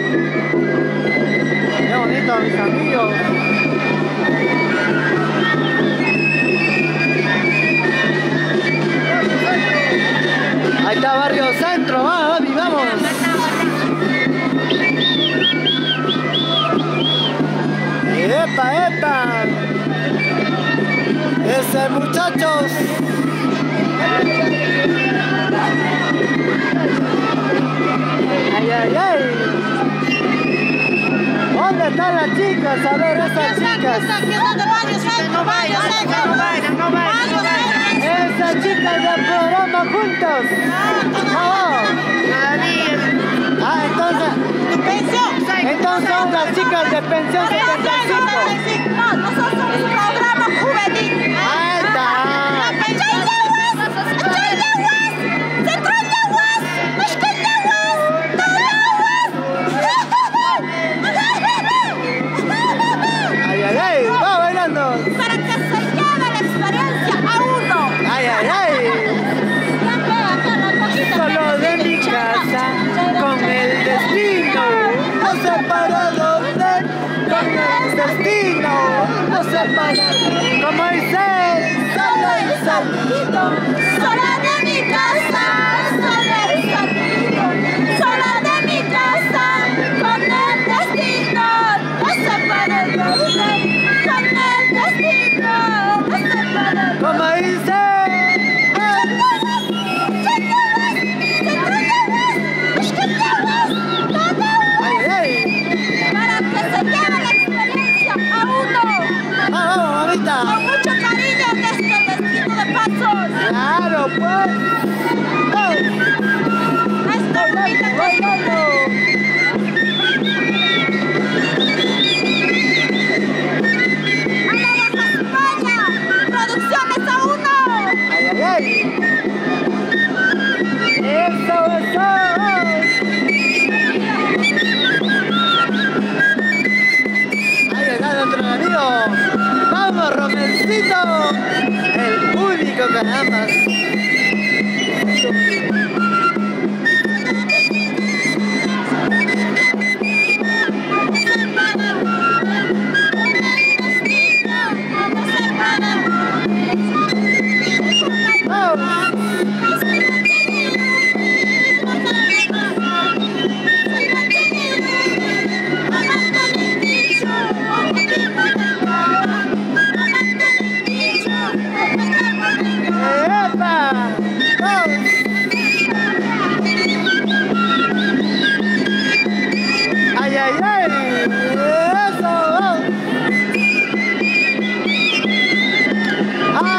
Qué bonito, mis amigos. Ahí está Barrio Centro, vamos, vamos. Epa, epa. Ese muchachos. Ay, ay, ay. ¿Dónde están las chicas? A ver, esas chicas. No vayan, no vayan, no vayan. Esas chicas del programa juntos. Oh. Ah, entonces. Entonces son las chicas de pensión setenta y cinco. No, nosotros somos un programa juvenil. Ahí está. Ay, ay, ay, va bailando. Para que se lleve la experiencia a uno. Ay, ay, ay. Solo de mi casa, con el destino, no separados de, con el destino, no separados. Como dice, solo el salito, Sola de mi casa, sola el salito. Sola de mi casa, con el destino. No separados de, con el destino. No separados. como dice. Ay, ay. Para que se lleve la experiencia a uno. Vamos, mamita. Con mucho cariño en este destino de pasos. Claro, pues. Oh. Esto invita a Bailando. España. Producciones a uno. Ay, ay, ay. Eso, eso. Ahí está nuestro amigo. Vamos, Romencito. El único caramba. Ay, ay, ay. Eso. Ah,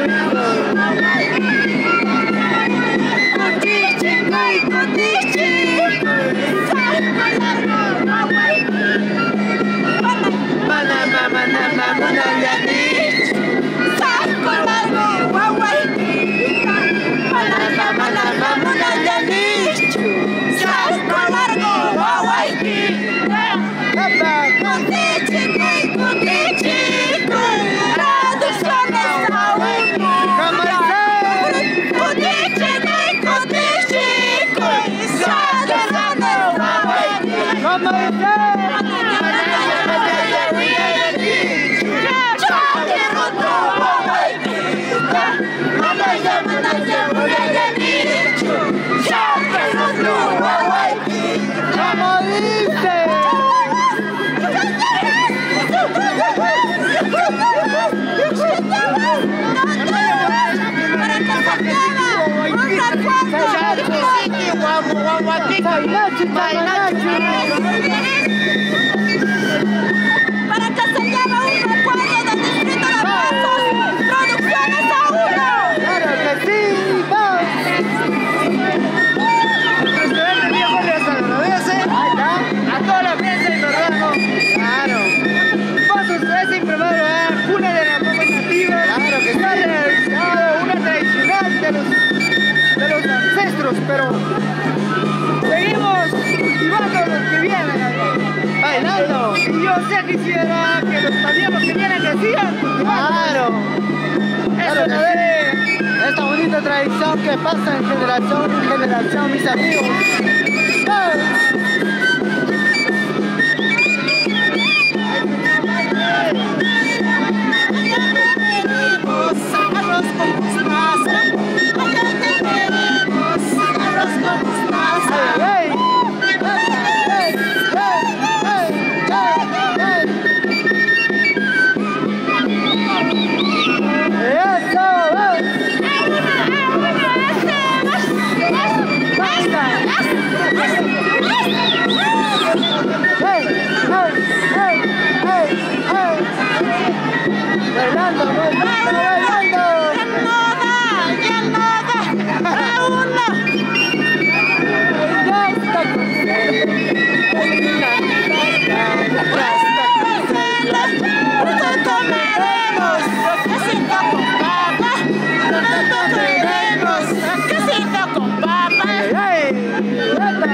Para que se lleve un recuerdo del distrito de Pasos. Producciones a uno. Claro que sí, vamos. Presidente mío Jorge Asano, ¿lo ves? Ahí está. A toda la prensa y Torrano. Claro. Pasos es informado a cuna de la papa nativa. Claro que Está sí. realizado una tradicional de los, de los ancestros, pero seguimos cultivando los que vienen. Bailando. Y yo sé quisiera que los también los que vienen que sigan cultivando. Claro. Eso Claro no que debe. Es esta bonita tradición que pasa en generación en generación, mis amigos. Arroz con mostaza, allá tenemos arroz con mostaza. ¡Hey! ¡Hey! ¡Hey! ¡Hey! ¡Hey! ¡Eso! ¡Hey! ¡Hey! ¡Hey! ¡Hey! ¡Hey! ¡Bailando! ¡Bailando! ¡Bailando! ¡Ya nada! ¡Aún no! ¡Ya está! ¡Pronto comeremos casita con papa! ¡Pronto comeremos casita con papa! ¡Hey! ¡Epa!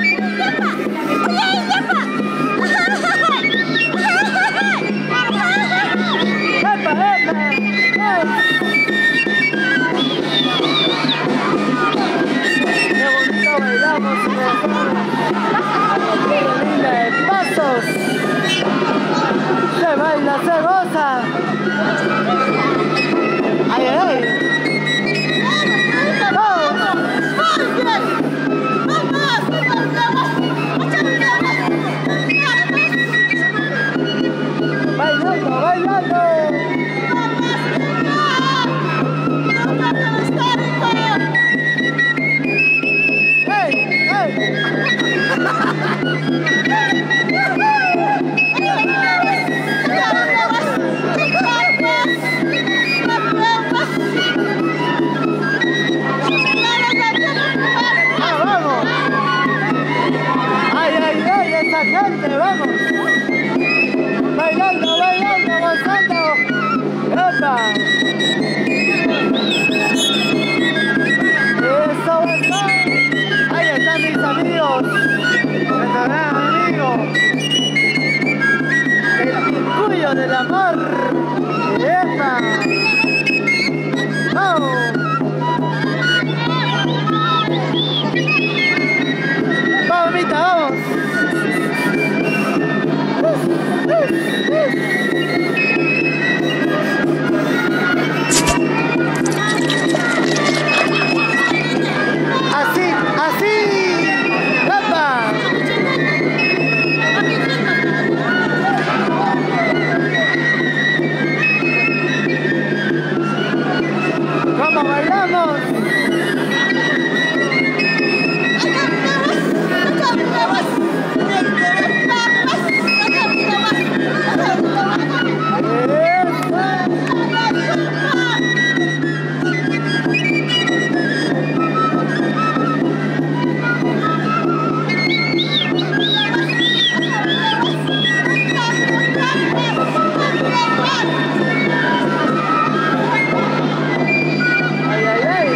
¡Qué bonito bailamos! ¡Qué linda de pasos! ¡Se baila, se goza! ¡Ay, ay, ay! ¡Bailando, bailando! ¡Hey! ¡Hey! ¡Ah, vamos! ¡Ay, ay, ay! ¡Esa gente, vamos! ¡Bailando, bailando, gozando! ¡Epa! ¡Eso, eso! ¡Ahí están mis amigos! ¡Nuestro gran amigo! ¡El Pincuyo del amor! ¡Epa! ¡Vamos! ¡Vamos, Mita, vamos! Así, así, ¡epa! ¿Cómo bailamos? Ay, ay, ay.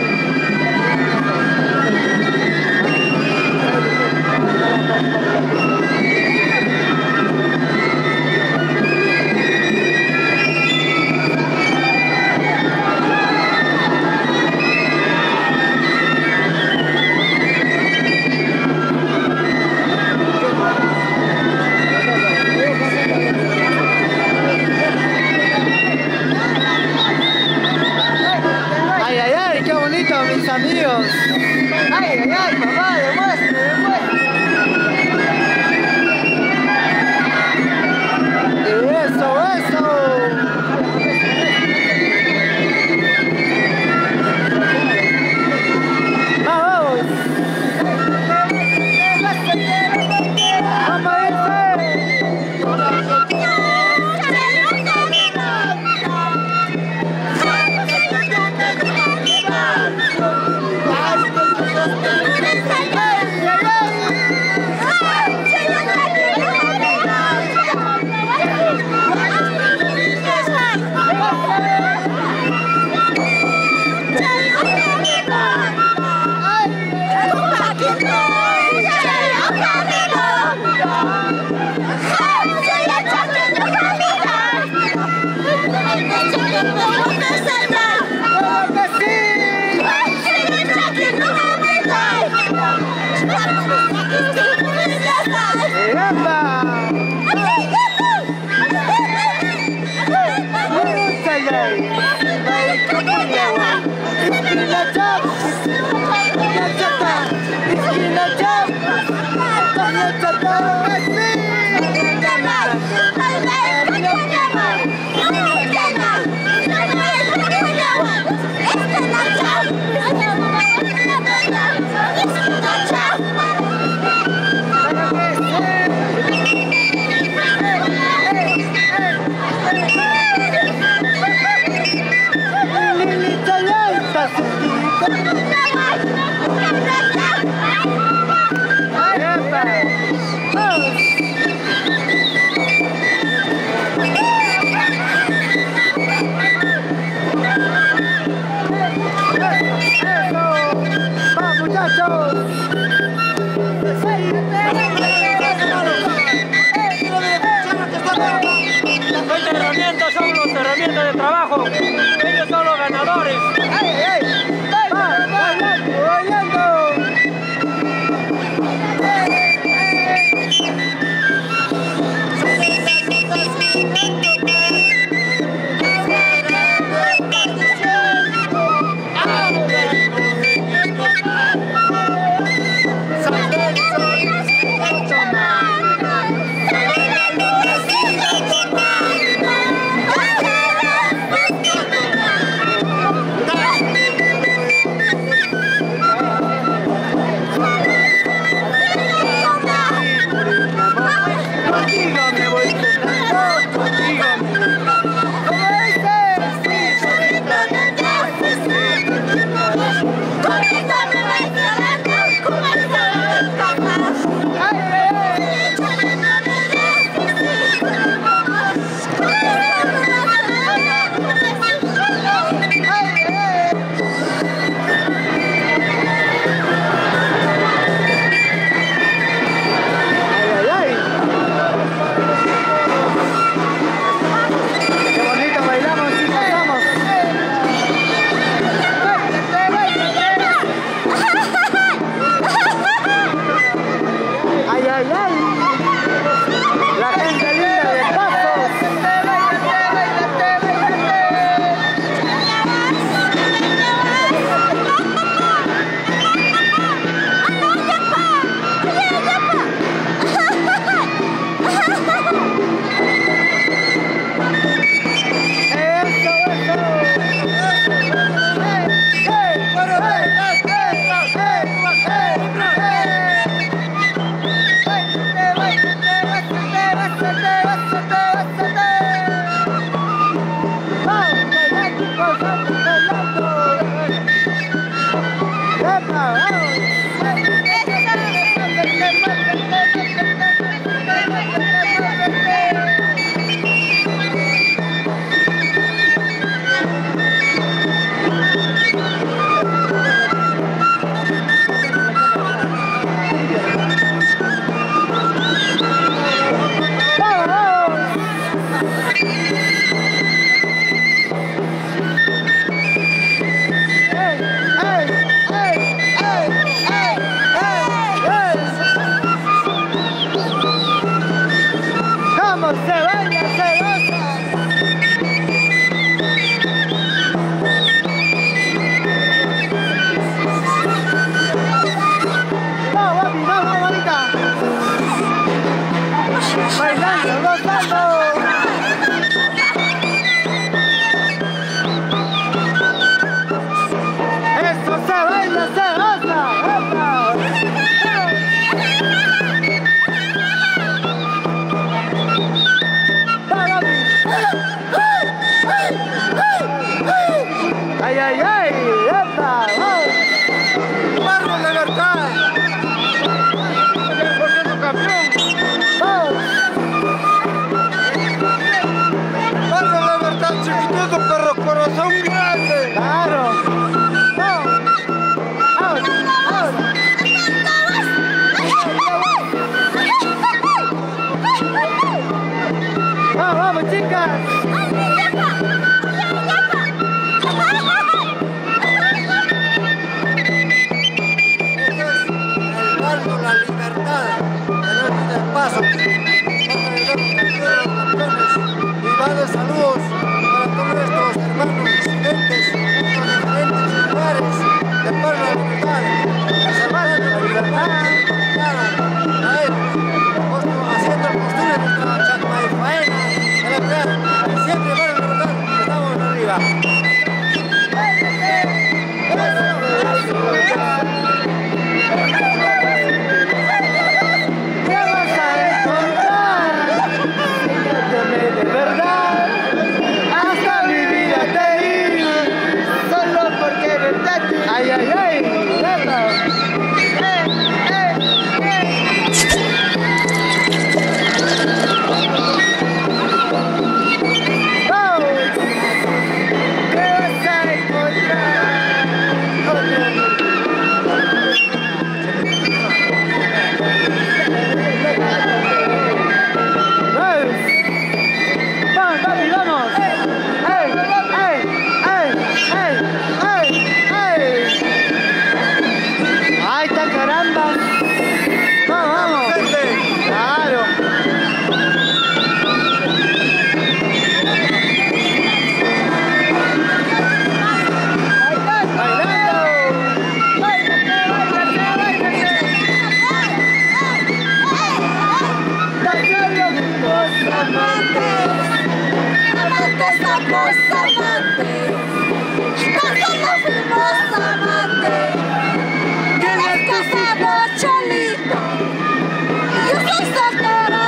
Ay, ay, ay, qué bonito, mis amigos. Ay, ay, ay, papá, demuestre, demuestre. Eso, eso. Vamos. Vamos a irse. ¡Hey! Estas herramientas son las herramientas de trabajo. Ellos son los ganadores. Saludos para todos nuestros hermanos disidentes, diferentes lugares. pilares del pueblo de libertad, preservando la libertad, claro, a ver, haciendo postura de nuestra faena, de la verdad, siempre para la libertad, estamos arriba. De verdad, hasta mi vida te di, solo porque verdad te... Ay, ay, ay, ¡Epa! ¡Eh, eh, eh! ¡Vamos! ¿Qué vas a encontrar? ¡Vamos, papi, vamos! ¡Ey! ¡Ey! ¡Ey! ¡Ey! ¡Ey! ¡Ey! ¡Ay, está caramba! ¡Vamos, vamos! ¡Claro! Amantes somos amantes, no solo fuimos amantes, que nos casamos cholito, yo soy soltera,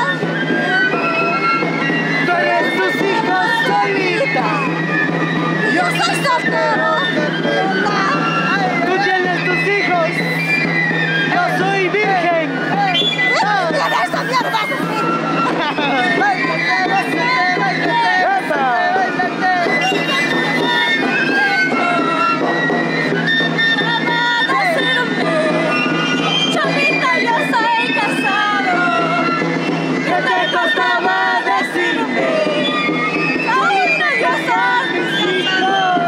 ¡Tú eres tus hijos solita! yo soy soltero, ¡Tú tienes tus hijos! ¡Yo soy virgen! ¡Mira esa mierda! Cholita, yo soy casado. ¿Qué te costaba decirme? Cholita, yo soy mis hijos.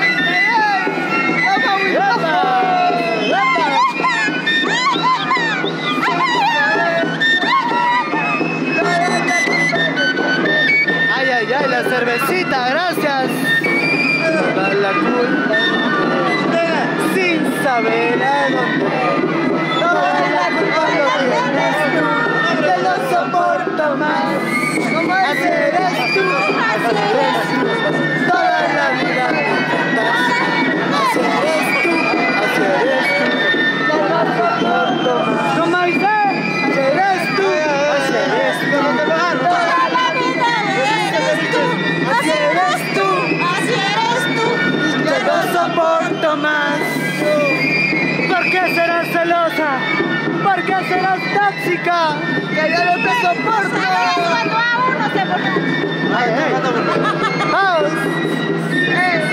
Ay, ay, ay, la cervecita, gracias. Toda la culpa sin saber a dónde. Toda la culpa lo tienes tú, que lo soporto más. Así eres tú, así eres tú. Toda la vida me intentas. Así eres tú, así eres tú, que lo soporto más. No más, así eres tú, así eres tú. Toda la vida eres tú, así eres tú, así eres tú, Que no soporto más. ¿Por qué serás celosa? ¿Por qué serás tóxica? Que ya no te soporto. cuando a uno se pone... Ay, ay. Vamos. Eh,